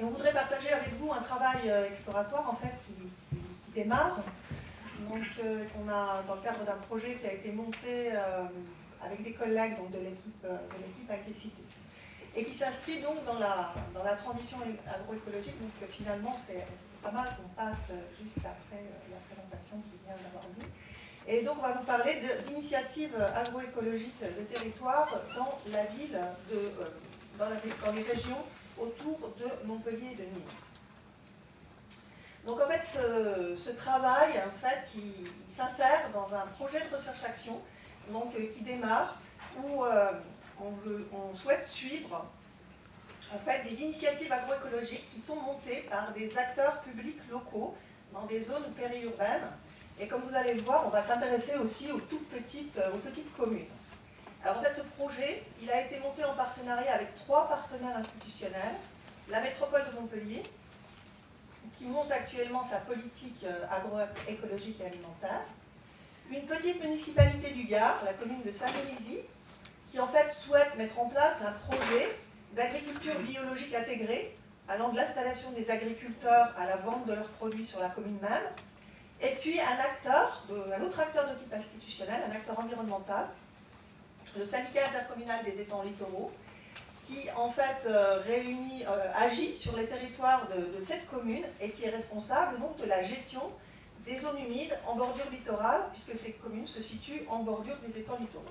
Et on voudrait partager avec vous un travail exploratoire en fait qui démarre. Donc, on a dans le cadre d'un projet qui a été monté avec des collègues donc, de l'équipe Agricité et qui s'inscrit donc dans la transition agroécologique. Donc finalement, c'est pas mal qu'on passe juste après la présentation qui vient d'avoir lieu. Et donc, on va vous parler d'initiatives agroécologiques de territoire dans la ville, dans les régions autour de Montpellier et de Nîmes. Donc, en fait, ce travail, en fait, il s'insère dans un projet de recherche-action donc, qui démarre, où on souhaite suivre en fait, des initiatives agroécologiques qui sont montées par des acteurs publics locaux dans des zones périurbaines. Et comme vous allez le voir, on va s'intéresser aussi aux petites communes. Alors en fait, ce projet, il a été monté en partenariat avec 3 partenaires institutionnels. La métropole de Montpellier, qui monte actuellement sa politique agroécologique et alimentaire. Une petite municipalité du Gard, la commune de Saint-Génézy, qui en fait souhaite mettre en place un projet d'agriculture biologique intégrée, allant de l'installation des agriculteurs à la vente de leurs produits sur la commune même. Et puis un autre acteur de type institutionnel, un acteur environnemental, le syndicat intercommunal des étangs littoraux, qui en fait agit sur les territoires de cette commune et qui est responsable donc de la gestion des zones humides en bordure littorale, puisque ces communes se situent en bordure des étangs littoraux.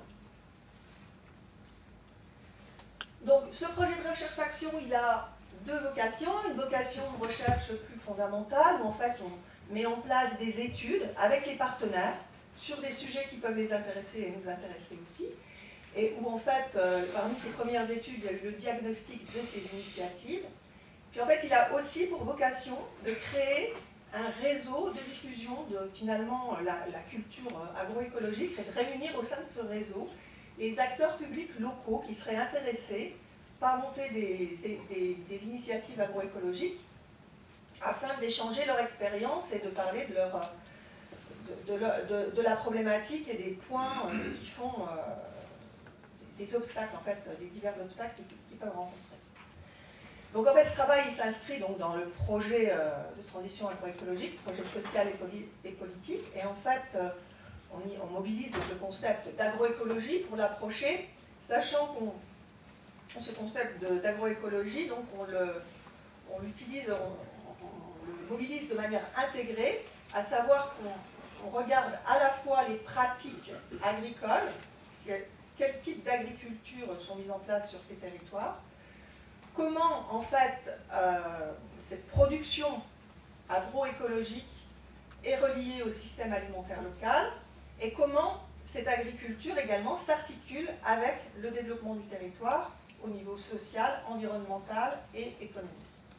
Donc ce projet de recherche-action, il a 2 vocations. Une vocation de recherche plus fondamentale, où en fait on met en place des études avec les partenaires sur des sujets qui peuvent les intéresser et nous intéresser aussi, et où en fait, parmi ces premières études, il y a eu le diagnostic de ces initiatives. Puis en fait, il a aussi pour vocation de créer un réseau de diffusion de finalement la culture agroécologique et de réunir au sein de ce réseau les acteurs publics locaux qui seraient intéressés par monter des initiatives agroécologiques afin d'échanger leur expérience et de parler de la problématique et des points qui font des obstacles, en fait, des divers obstacles qu'ils peuvent rencontrer. Donc en fait, ce travail s'inscrit donc dans le projet de transition agroécologique, projet social et politique, et en fait, on mobilise donc le concept d'agroécologie pour l'approcher, sachant qu'on ce concept d'agroécologie, donc on l'utilise, on le mobilise de manière intégrée, à savoir qu'on regarde à la fois les pratiques agricoles, quel type d'agriculture sont mises en place sur ces territoires, comment en fait cette production agroécologique est reliée au système alimentaire local et comment cette agriculture également s'articule avec le développement du territoire au niveau social, environnemental et économique.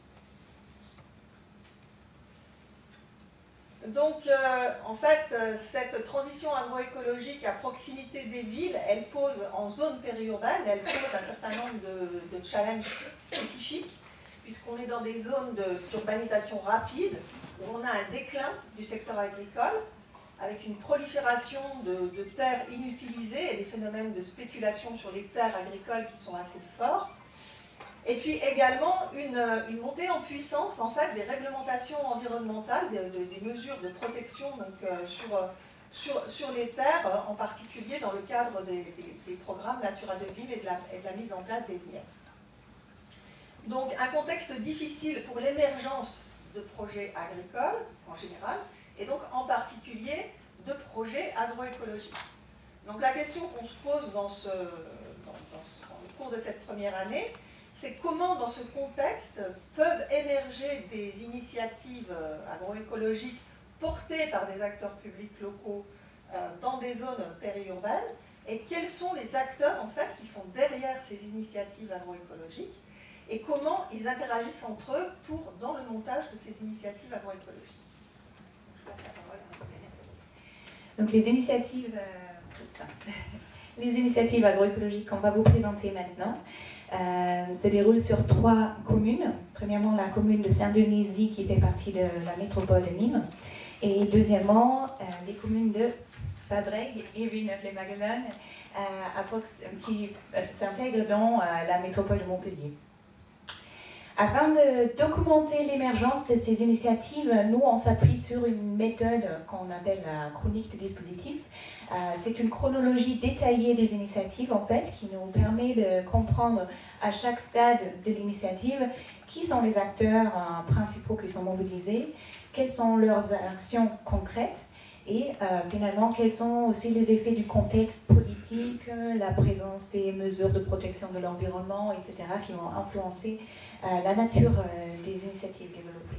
Donc, en fait, cette transition agroécologique à proximité des villes, elle pose en zone périurbaine, elle pose un certain nombre de challenges spécifiques, puisqu'on est dans des zones d'urbanisation rapide, où on a un déclin du secteur agricole, avec une prolifération de terres inutilisées et des phénomènes de spéculation sur les terres agricoles qui sont assez forts. Et puis également une montée en puissance en fait, des réglementations environnementales, des mesures de protection donc, sur les terres, en particulier dans le cadre des programmes Natura 2000 et de la mise en place des IF. Donc un contexte difficile pour l'émergence de projets agricoles en général, et donc en particulier de projets agroécologiques. Donc la question qu'on se pose dans le cours de cette première année, c'est comment dans ce contexte peuvent émerger des initiatives agroécologiques portées par des acteurs publics locaux dans des zones périurbaines, et quels sont les acteurs en fait qui sont derrière ces initiatives agroécologiques et comment ils interagissent entre eux dans le montage de ces initiatives agroécologiques. Donc les initiatives agroécologiques qu'on va vous présenter maintenant se déroulent sur 3 communes. Premièrement, la commune de Saint-Denis qui fait partie de la métropole de Nîmes. Et deuxièmement, les communes de Fabrègues et Villeneuve-les-Maguelones qui s'intègrent dans la métropole de Montpellier. Afin de documenter l'émergence de ces initiatives, nous, on s'appuie sur une méthode qu'on appelle la chronique de dispositifs. C'est une chronologie détaillée des initiatives, en fait, qui nous permet de comprendre à chaque stade de l'initiative qui sont les acteurs principaux qui sont mobilisés, quelles sont leurs actions concrètes et finalement quels sont aussi les effets du contexte politique, la présence des mesures de protection de l'environnement, etc., qui vont influencer la nature des initiatives développées.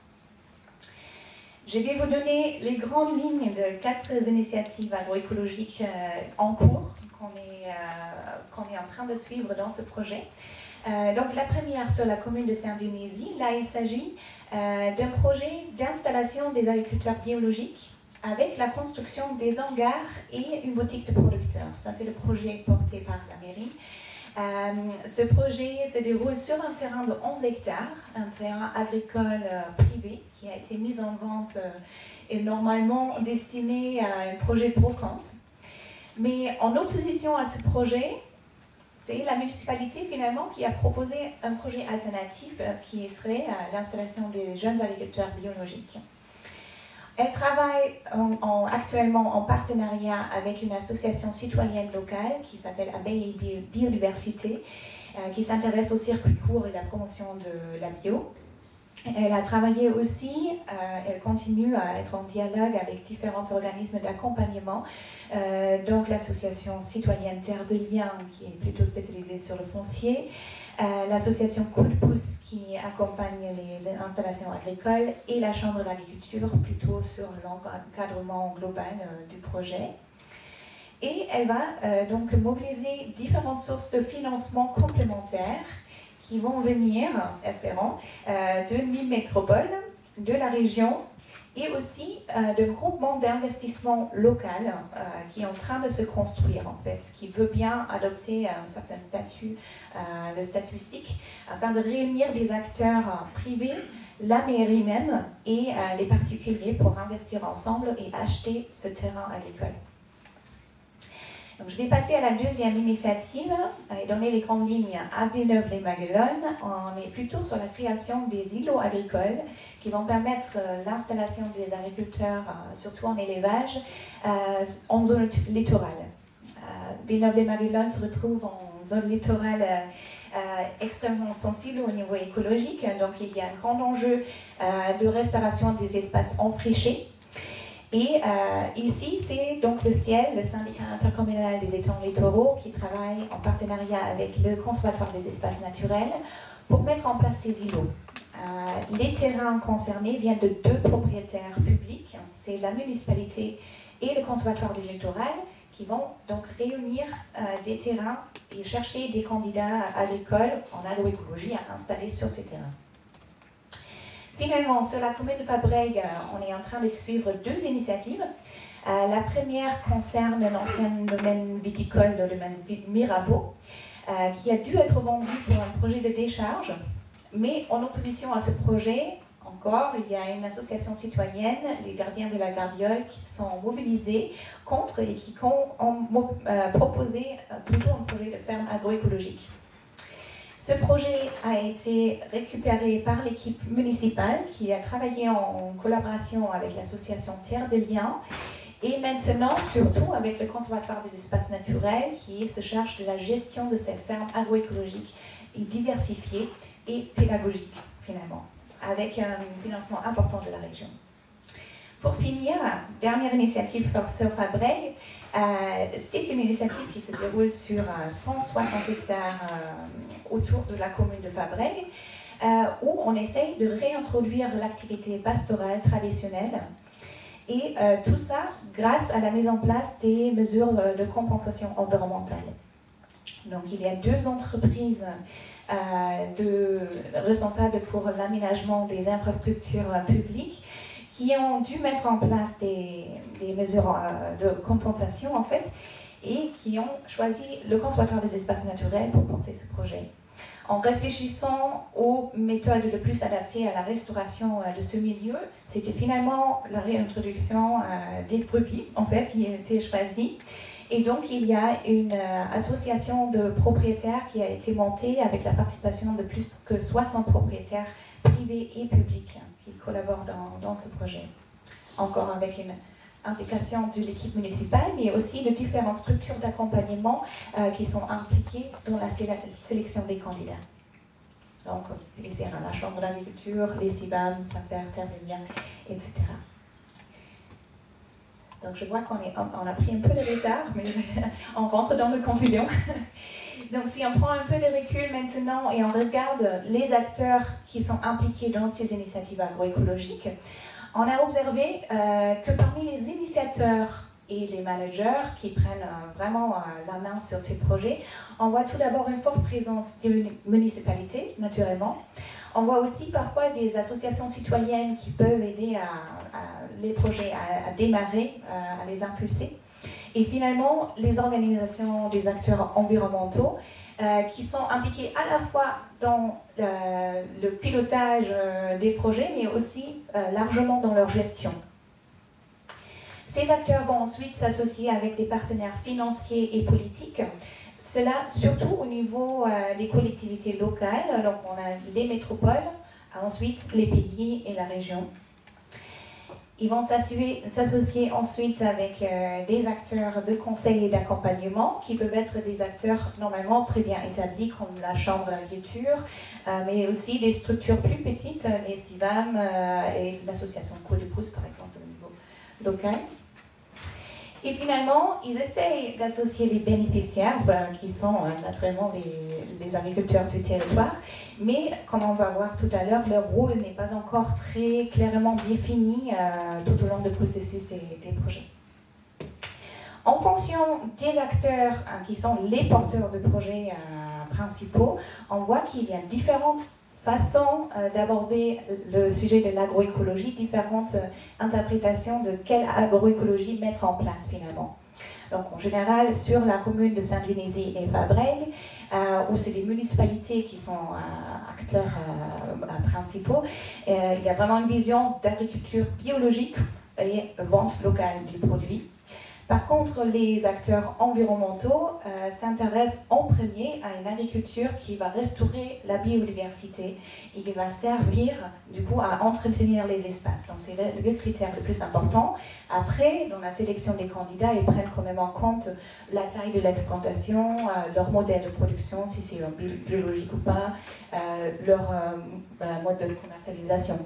Je vais vous donner les grandes lignes de 4 initiatives agroécologiques en cours qu'on est en train de suivre dans ce projet. Donc la première sur la commune de Saint-Denis, là il s'agit d'un projet d'installation des agriculteurs biologiques avec la construction des hangars et une boutique de producteurs. Ça c'est le projet porté par la mairie. Ce projet se déroule sur un terrain de 11 hectares, un terrain agricole privé qui a été mis en vente et normalement destiné à un projet pour compte. Mais en opposition à ce projet, c'est la municipalité finalement qui a proposé un projet alternatif qui serait l'installation des jeunes agriculteurs biologiques. Elle travaille actuellement en partenariat avec une association citoyenne locale qui s'appelle Abeilles et Biodiversité, qui s'intéresse au circuit court et la promotion de la bio. Elle a travaillé aussi, elle continue à être en dialogue avec différents organismes d'accompagnement, donc l'association citoyenne Terre de Liens qui est plutôt spécialisée sur le foncier, l'association Coup de pouce qui accompagne les installations agricoles et la Chambre d'agriculture plutôt sur l'encadrement global du projet. Et elle va donc mobiliser différentes sources de financement complémentaires qui vont venir, espérons, de Nîmes Métropole, de la région et aussi de groupements d'investissement local qui est en train de se construire en fait, qui veut bien adopter un certain statut, le statut SIC, afin de réunir des acteurs privés, la mairie même et les particuliers pour investir ensemble et acheter ce terrain agricole. Donc, je vais passer à la deuxième initiative et donner les grandes lignes à Villeneuve-les-Maguelones. On est plutôt sur la création des îlots agricoles qui vont permettre l'installation des agriculteurs, surtout en élevage, en zone littorale. Villeneuve-les-Maguelones se retrouve en zone littorale extrêmement sensible au niveau écologique. Donc, il y a un grand enjeu de restauration des espaces enfrichés. Et ici, c'est donc le CIEL, le syndicat intercommunal des étangs littoraux, qui travaille en partenariat avec le Conservatoire des espaces naturels pour mettre en place ces îlots. Les terrains concernés viennent de 2 propriétaires publics, c'est la municipalité et le Conservatoire du littoral, qui vont donc réunir des terrains et chercher des candidats agricoles en agroécologie à installer sur ces terrains. Finalement, sur la commune de Fabrègues, on est en train de suivre 2 initiatives. La première concerne l'ancien domaine viticole, le domaine Mirabeau, qui a dû être vendu pour un projet de décharge. Mais en opposition à ce projet, encore, il y a une association citoyenne, les gardiens de la Gardiole, qui se sont mobilisés contre et qui ont proposé plutôt un projet de ferme agroécologique. Ce projet a été récupéré par l'équipe municipale qui a travaillé en collaboration avec l'association Terre de Liens et maintenant surtout avec le Conservatoire des espaces naturels qui se charge de la gestion de cette ferme agroécologique et diversifiée et pédagogique finalement, avec un financement important de la région. Pour finir, dernière initiative sur Fabrègues, c'est une initiative qui se déroule sur 160 hectares autour de la commune de Fabrègues, où on essaye de réintroduire l'activité pastorale traditionnelle. Et tout ça grâce à la mise en place des mesures de compensation environnementale. Donc il y a 2 entreprises responsables pour l'aménagement des infrastructures publiques qui ont dû mettre en place des mesures de compensation en fait, et qui ont choisi le Conservatoire des espaces naturels pour porter ce projet. En réfléchissant aux méthodes les plus adaptées à la restauration de ce milieu, c'était finalement la réintroduction des brebis en fait, qui a été choisie. Et donc, il y a une association de propriétaires qui a été montée avec la participation de plus que 60 propriétaires privés et publics qui collaborent dans ce projet. Encore avec une implication de l'équipe municipale, mais aussi de différentes structures d'accompagnement qui sont impliquées dans la sélection des candidats. Donc, ici, la Chambre d'agriculture, les CIBAM, SAFER, Terre des Biens, etc. Donc, je vois qu'on a pris un peu de retard, mais on rentre dans les conclusions. Donc, si on prend un peu de recul maintenant et on regarde les acteurs qui sont impliqués dans ces initiatives agroécologiques, on a observé que parmi les initiateurs et les managers qui prennent vraiment la main sur ces projets, on voit tout d'abord une forte présence des municipalités, naturellement. On voit aussi parfois des associations citoyennes qui peuvent aider les projets à démarrer, à les impulser. Et finalement, les organisations des acteurs environnementaux qui sont impliqués à la fois dans le pilotage des projets, mais aussi largement dans leur gestion. Ces acteurs vont ensuite s'associer avec des partenaires financiers et politiques, cela surtout au niveau des collectivités locales. Donc on a les métropoles, ensuite les pays et la région. Ils vont s'associer ensuite avec des acteurs de conseil et d'accompagnement qui peuvent être des acteurs normalement très bien établis comme la Chambre d'agriculture, mais aussi des structures plus petites, les CIVAM et l'association Coup de pouce par exemple au niveau local. Et finalement, ils essayent d'associer les bénéficiaires, qui sont naturellement les agriculteurs du territoire, mais comme on va voir tout à l'heure, leur rôle n'est pas encore très clairement défini tout au long du processus des projets. En fonction des acteurs qui sont les porteurs de projets principaux, on voit qu'il y a différentes façons d'aborder le sujet de l'agroécologie, différentes interprétations de quelle agroécologie mettre en place finalement. Donc en général, sur la commune de Saint-Genézy et Fabrègues, où c'est des municipalités qui sont acteurs principaux, il y a vraiment une vision d'agriculture biologique et vente locale du produit. Par contre, les acteurs environnementaux s'intéressent en premier à une agriculture qui va restaurer la biodiversité et qui va servir du coup à entretenir les espaces. Donc c'est le critère le plus important. Après, dans la sélection des candidats, ils prennent quand même en compte la taille de l'exploitation, leur modèle de production, si c'est biologique ou pas, leur mode de commercialisation.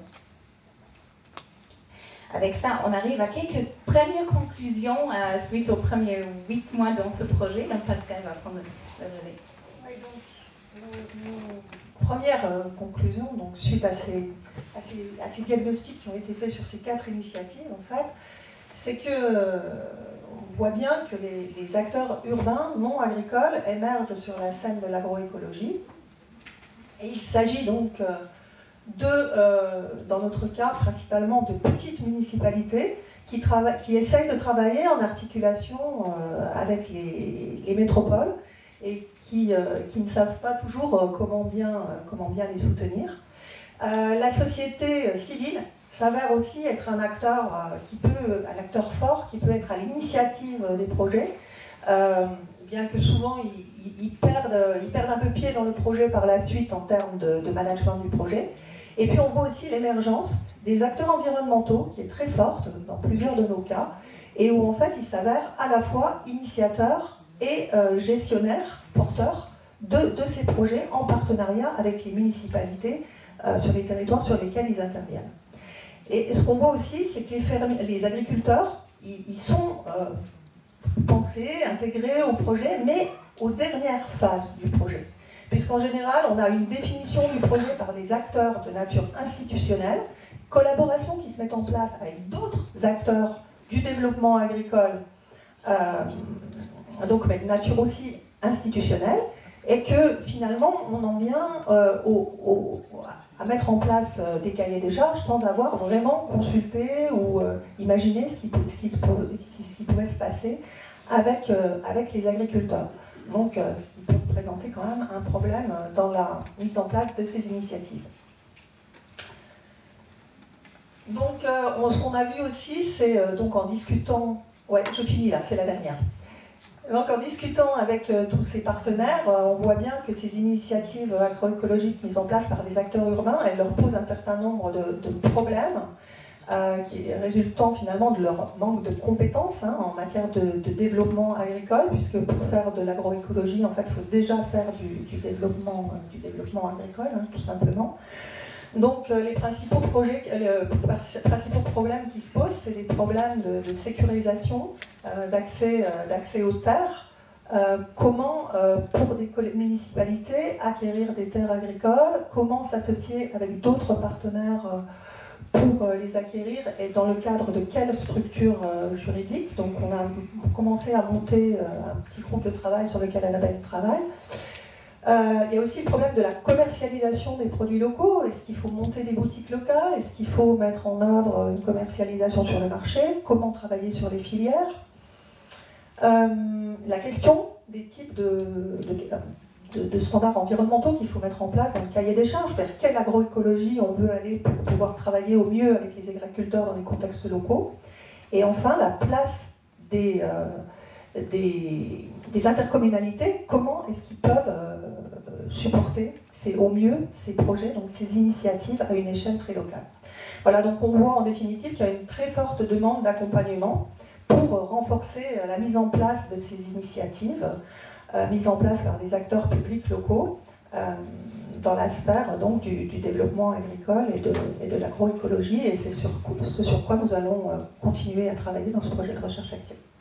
Avec ça, on arrive à quelques premières conclusions suite aux premiers 8 mois dans ce projet. Donc Pascal va prendre le relais. Oui, donc, nos premières conclusions, donc, suite à ces diagnostics qui ont été faits sur ces 4 initiatives, en fait, c'est que on voit bien que les acteurs urbains non agricoles émergent sur la scène de l'agroécologie. Et il s'agit donc dans notre cas, principalement de petites municipalités qui essayent de travailler en articulation avec les métropoles et qui ne savent pas toujours comment bien les soutenir. La société civile s'avère aussi être un acteur fort qui peut être à l'initiative des projets, bien que souvent ils perdent un peu pied dans le projet par la suite en termes de management du projet. Et puis on voit aussi l'émergence des acteurs environnementaux, qui est très forte dans plusieurs de nos cas, et où en fait ils s'avèrent à la fois initiateurs et gestionnaires, porteurs de ces projets en partenariat avec les municipalités sur les territoires sur lesquels ils interviennent. Et ce qu'on voit aussi, c'est que les agriculteurs, ils sont pensés, intégrés au projet, mais aux dernières phases du projet. Puisqu'en général, on a une définition du projet par les acteurs de nature institutionnelle, collaboration qui se met en place avec d'autres acteurs du développement agricole, donc mais de nature aussi institutionnelle, et que finalement, on en vient à mettre en place des cahiers des charges sans avoir vraiment consulté ou imaginé ce qui pouvait se passer avec les agriculteurs. Donc, ce qui peut représenter quand même un problème dans la mise en place de ces initiatives. Donc, ce qu'on a vu aussi, c'est donc en discutant... Ouais, je finis là, c'est la dernière. Donc en discutant avec tous ces partenaires, on voit bien que ces initiatives agroécologiques mises en place par des acteurs urbains, elles leur posent un certain nombre de problèmes qui résultant finalement de leur manque de compétences en matière de développement agricole, puisque pour faire de l'agroécologie, en fait, il faut déjà faire du développement agricole, tout simplement. Donc les principaux problèmes qui se posent, c'est des problèmes de sécurisation, d'accès aux terres. Comment, pour des municipalités, acquérir des terres agricoles, comment s'associer avec d'autres partenaires pour les acquérir et dans le cadre de quelle structure juridique. Donc on a commencé à monter un petit groupe de travail sur lequel Annabelle travaille. Il y a aussi le problème de la commercialisation des produits locaux. Est-ce qu'il faut monter des boutiques locales? Est-ce qu'il faut mettre en œuvre une commercialisation sur le marché? Comment travailler sur les filières? La question des types de standards environnementaux qu'il faut mettre en place dans le cahier des charges, vers quelle agroécologie on veut aller pour pouvoir travailler au mieux avec les agriculteurs dans les contextes locaux. Et enfin, la place des intercommunalités, comment est-ce qu'ils peuvent supporter au mieux ces projets, donc ces initiatives à une échelle très locale. Voilà, donc on voit en définitive qu'il y a une très forte demande d'accompagnement pour renforcer la mise en place de ces initiatives, mises en place par des acteurs publics locaux dans la sphère donc, du développement agricole et de l'agroécologie, et c'est ce sur quoi nous allons continuer à travailler dans ce projet de recherche active.